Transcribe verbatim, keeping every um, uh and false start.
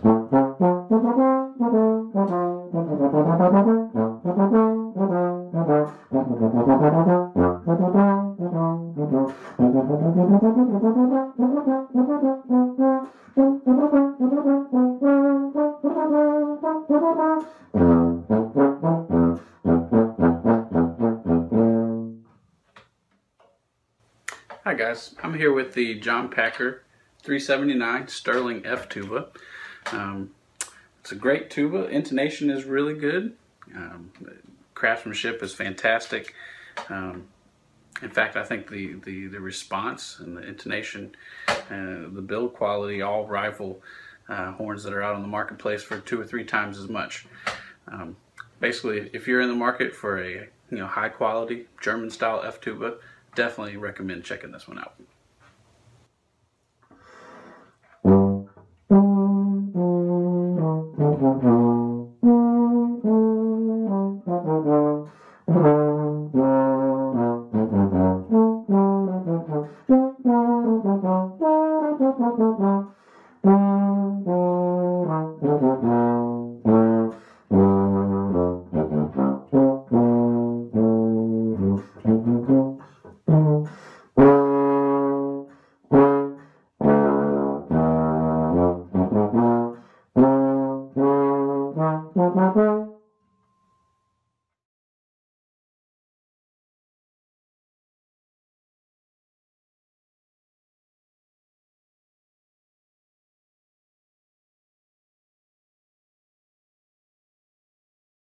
Hi guys, I'm here with the John Packer three seventy-nine Sterling F Tuba. Um, it's a great tuba. Intonation is really good. Um, craftsmanship is fantastic. Um, in fact, I think the, the, the response and the intonation, uh, the build quality all rival uh, horns that are out on the marketplace for two or three times as much. Um, basically, if you're in the market for a you know high quality German style F tuba, definitely recommend checking this one out.